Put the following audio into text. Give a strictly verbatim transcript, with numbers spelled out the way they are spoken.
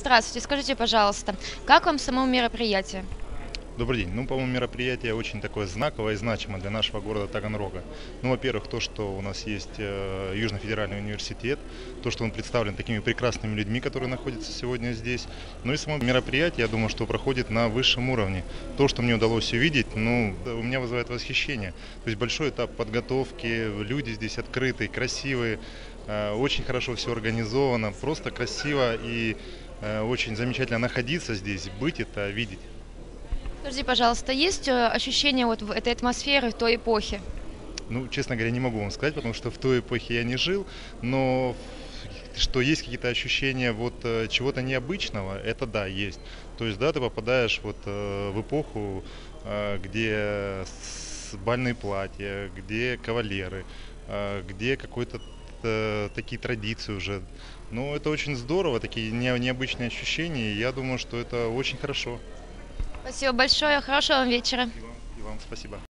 Здравствуйте, скажите, пожалуйста, как вам само мероприятие? Добрый день. Ну, по-моему, мероприятие очень такое знаковое и значимое для нашего города Таганрога. Ну, во-первых, то, что у нас есть э, Южный федеральный университет, то, что он представлен такими прекрасными людьми, которые находятся сегодня здесь. Ну и само мероприятие, я думаю, что проходит на высшем уровне. То, что мне удалось увидеть, ну, у меня вызывает восхищение. То есть большой этап подготовки, люди здесь открытые, красивые, э, очень хорошо все организовано, просто красиво и э, очень замечательно находиться здесь, быть это, видеть. Скажите, пожалуйста, есть э, ощущение вот в этой атмосферы той эпохи? Ну, честно говоря, не могу вам сказать, потому что в той эпохе я не жил, но что есть какие-то ощущения вот э, чего-то необычного, это да, есть. То есть, да, ты попадаешь вот э, в эпоху, э, где с- бальные платья, где кавалеры, э, где какой-то э, такие традиции уже. Ну, это очень здорово, такие не- необычные ощущения, и я думаю, что это очень хорошо. Спасибо большое, хорошего вам вечера. И вам, и вам спасибо.